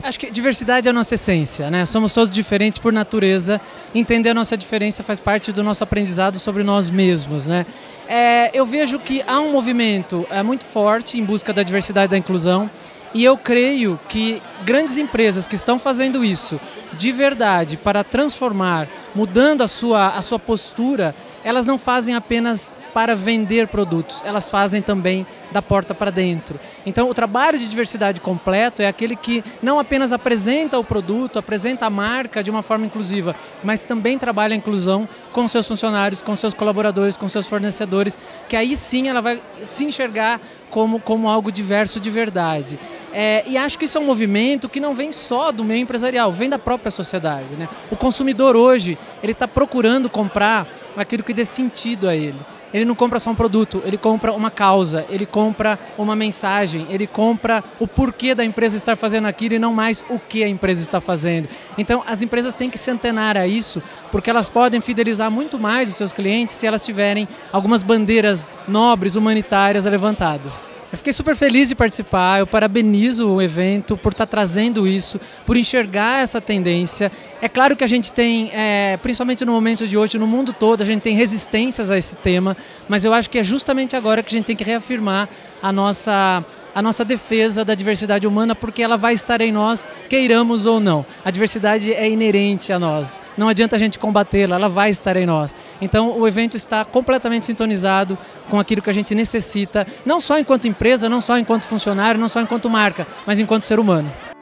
Acho que diversidade é a nossa essência, né? Somos todos diferentes por natureza. Entender a nossa diferença faz parte do nosso aprendizado sobre nós mesmos, né? Eu vejo que há um movimento muito forte em busca da diversidade e da inclusão. E eu creio que grandes empresas que estão fazendo isso de verdade para transformar, mudando a sua postura, elas não fazem apenas para vender produtos, elas fazem também da porta para dentro. Então o trabalho de diversidade completo é aquele que não apenas apresenta o produto, apresenta a marca de uma forma inclusiva, mas também trabalha a inclusão com seus funcionários, com seus colaboradores, com seus fornecedores, que aí sim ela vai se enxergar como algo diverso de verdade. E acho que isso é um movimento que não vem só do meio empresarial, vem da própria sociedade, né? O consumidor hoje, ele está procurando comprar aquilo que dê sentido a ele. Ele não compra só um produto, ele compra uma causa, ele compra uma mensagem, ele compra o porquê da empresa estar fazendo aquilo e não mais o que a empresa está fazendo. Então as empresas têm que se antenar a isso, porque elas podem fidelizar muito mais os seus clientes se elas tiverem algumas bandeiras nobres, humanitárias levantadas. Eu fiquei super feliz de participar, eu parabenizo o evento por estar trazendo isso, por enxergar essa tendência. É claro que a gente tem, principalmente no momento de hoje, no mundo todo, a gente tem resistências a esse tema, mas eu acho que é justamente agora que a gente tem que reafirmar a nossa defesa da diversidade humana, porque ela vai estar em nós, queiramos ou não. A diversidade é inerente a nós, não adianta a gente combatê-la, ela vai estar em nós. Então o evento está completamente sintonizado com aquilo que a gente necessita, não só enquanto empresa, não só enquanto funcionário, não só enquanto marca, mas enquanto ser humano.